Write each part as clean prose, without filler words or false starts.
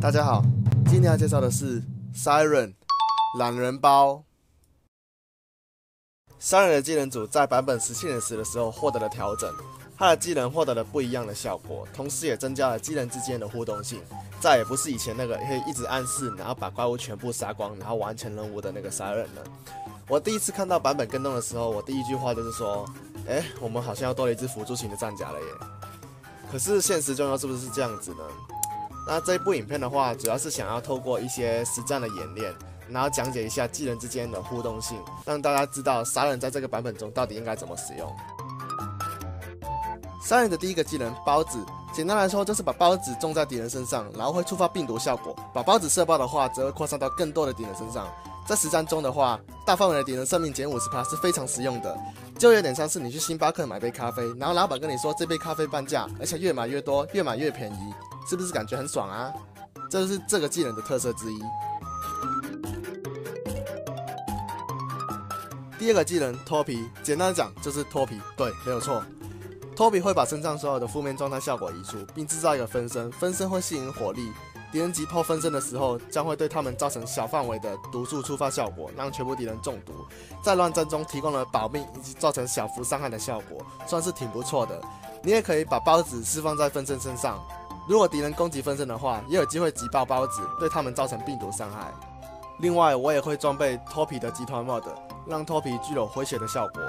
大家好，今天要介绍的是 Siren 懒人包。Siren 的技能组在版本17.10的时候获得了调整，它的技能获得了不一样的效果，同时也增加了技能之间的互动性。再也不是以前那个可以一直暗示，然后把怪物全部杀光，然后完成任务的那个 Siren 了。我第一次看到版本跟动的时候，我第一句话就是说，我们好像要多了一只辅助型的战甲了耶。可是现实中又是不是这样子呢？那这一部影片的话，主要是想要透过一些实战的演练，然后讲解一下技能之间的互动性，让大家知道杀人在这个版本中到底应该怎么使用。杀人的第一个技能孢子，简单来说就是把孢子种在敌人身上，然后会触发病毒效果。把孢子射爆的话，则会扩散到更多的敌人身上。在实战中的话，大范围的敌人生命减50%是非常实用的，就有点像是你去星巴克买杯咖啡，然后老板跟你说这杯咖啡半价，而且越买越多，越买越便宜，是不是感觉很爽啊？这就是这个技能的特色之一。第二个技能脱皮，简单的讲就是脱皮，对，没有错。脱皮会把身上所有的负面状态效果移除，并制造一个分身，分身会吸引火力。敌人击破分身的时候，将会对他们造成小范围的毒素触发效果，让全部敌人中毒。在乱战中提供了保命以及造成小幅伤害的效果，算是挺不错的。你也可以把孢子释放在分身身上，如果敌人攻击分身的话，也有机会击爆孢子，对他们造成病毒伤害。另外，我也会装备脱皮的集团 mod， 让脱皮具有回血的效果。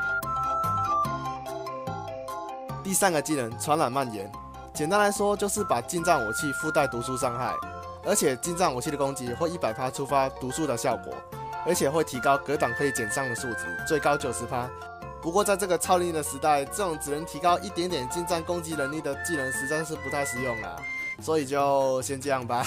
第三个技能传染蔓延，简单来说就是把近战武器附带毒素伤害，而且近战武器的攻击会100%触发毒素的效果，而且会提高格挡可以减伤的数值，最高90%。不过在这个超能力的时代，这种只能提高一点点近战攻击能力的技能实在是不太实用啦，所以就先这样吧。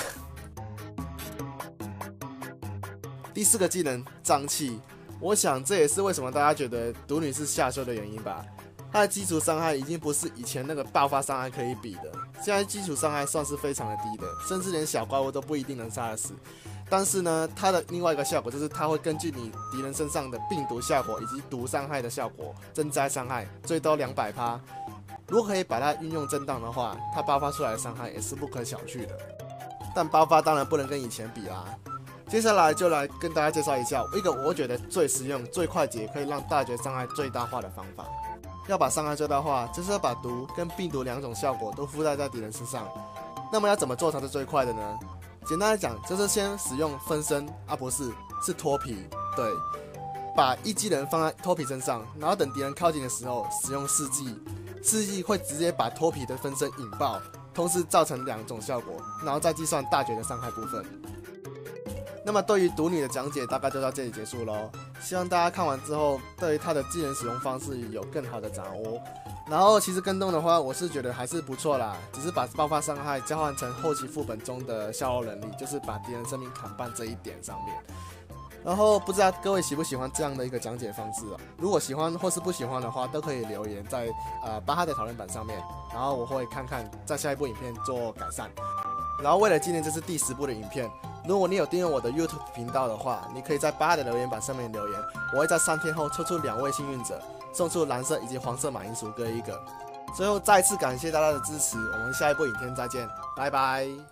第四个技能瘴气，我想这也是为什么大家觉得毒女是下修的原因吧。它的基础伤害已经不是以前那个爆发伤害可以比的，现在基础伤害算是非常的低的，甚至连小怪物都不一定能杀得死。但是呢，它的另外一个效果就是它会根据你敌人身上的病毒效果以及毒伤害的效果增加伤害，最多200%。如果可以把它运用正当的话，它爆发出来的伤害也是不可小觑的。但爆发当然不能跟以前比啦。接下来就来跟大家介绍一下一个我觉得最实用、最快捷，可以让大绝伤害最大化的方法。要把伤害最大化，就是要把毒跟病毒两种效果都附带在敌人身上。那么要怎么做才是最快的呢？简单来讲，就是先使用分身不是脱皮。对，把一技能放在脱皮身上，然后等敌人靠近的时候使用四技，四技会直接把脱皮的分身引爆，同时造成两种效果，然后再计算大绝的伤害部分。那么对于毒女的讲解大概就到这里结束咯，希望大家看完之后对她的技能使用方式有更好的掌握。然后其实跟动的话，我是觉得还是不错啦，只是把爆发伤害交换成后期副本中的消耗能力，就是把敌人生命砍半这一点上面。然后不知道各位喜不喜欢这样的一个讲解方式如果喜欢或是不喜欢的话，都可以留言在巴哈的讨论板上面，然后我会看看在下一部影片做改善。然后为了纪念这是第10部的影片，如果你有订阅我的 YouTube 频道的话，你可以在巴哈的留言板上面留言，我会在3天后抽出2位幸运者，送出蓝色以及黄色马铃薯各一个。最后再次感谢大家的支持，我们下一部影片再见，拜拜。